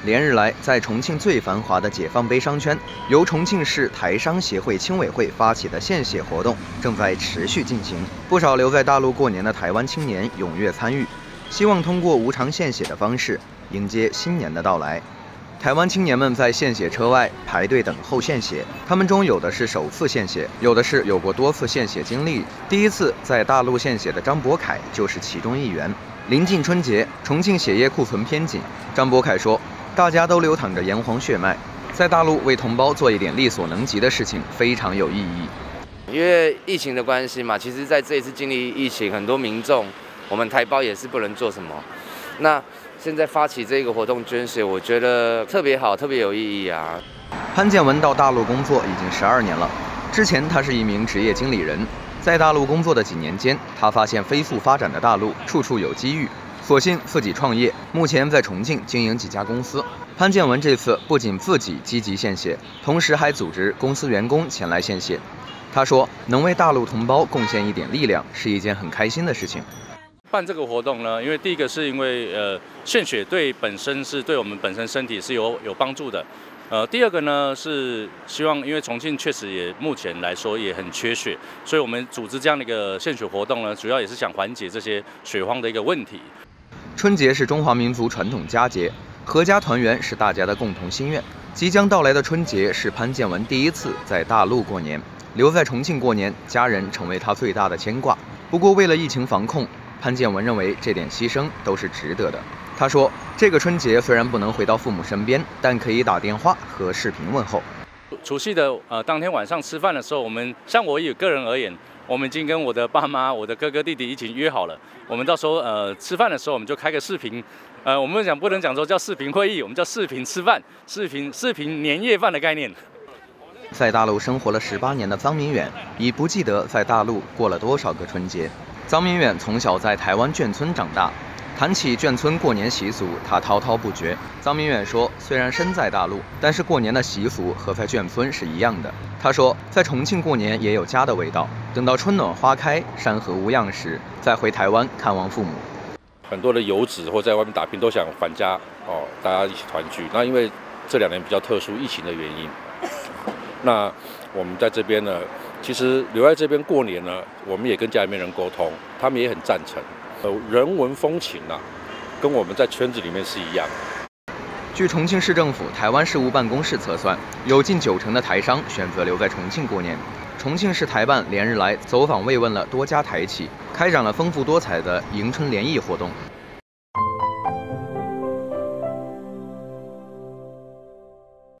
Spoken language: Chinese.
连日来，在重庆最繁华的解放碑商圈，由重庆市台商协会青委会发起的献血活动正在持续进行。不少留在大陆过年的台湾青年踊跃参与，希望通过无偿献血的方式迎接新年的到来。台湾青年们在献血车外排队等候献血，他们中有的是首次献血，有的是有过多次献血经历。第一次在大陆献血的张博凯就是其中一员。临近春节，重庆血液库存偏紧，张博凯说：“大家都流淌着炎黄血脉，在大陆为同胞做一点力所能及的事情，非常有意义。” 因为疫情的关系嘛，其实在这一次经历疫情，很多民众，我们台胞也是不能做什么。那现在发起这个活动捐血，我觉得特别好，特别有意义啊。 潘建文到大陆工作已经12年了，之前他是一名职业经理人，在大陆工作的几年间，他发现飞速发展的大陆处处有机遇，索性自己创业，目前在重庆经营几家公司。潘建文这次不仅自己积极献血，同时还组织公司员工前来献血。他说，能为大陆同胞贡献一点力量，是一件很开心的事情。 办这个活动呢，因为第一个是因为献血对本身是对我们本身身体是有帮助的，第二个呢是希望，因为重庆确实也目前来说也很缺血，所以我们组织这样的一个献血活动呢，主要也是想缓解这些血荒的一个问题。 春节是中华民族传统佳节，阖家团圆是大家的共同心愿。即将到来的春节是潘建文第一次在大陆过年，留在重庆过年，家人成为他最大的牵挂。不过为了疫情防控，潘建文认为这点牺牲都是值得的。他说，这个春节虽然不能回到父母身边，但可以打电话和视频问候。 除夕的当天晚上吃饭的时候，像我个人而言，我们已经跟我的爸妈、我的哥哥弟弟一起约好了，我们到时候吃饭的时候，我们就开个视频，我们不能讲说叫视频会议，我们叫视频吃饭，视频年夜饭的概念。 在大陆生活了18年的臧明远已不记得在大陆过了多少个春节。臧明远从小在台湾眷村长大，谈起眷村过年习俗，他滔滔不绝。臧明远说，虽然身在大陆，但是过年的习俗和在眷村是一样的。他说，在重庆过年也有家的味道，等到春暖花开、山河无恙时，再回台湾看望父母。 很多的游子或在外面打拼都想返家大家一起团聚。那因为这2年比较特殊，疫情的原因，那我们在这边呢，其实留在这边过年呢，我们也跟家里面人沟通，他们也很赞成。人文风情啊，跟我们在圈子里面是一样。 据重庆市政府台湾事务办公室测算，有近90%的台商选择留在重庆过年。重庆市台办连日来走访慰问了多家台企，开展了丰富多彩的迎春联谊活动。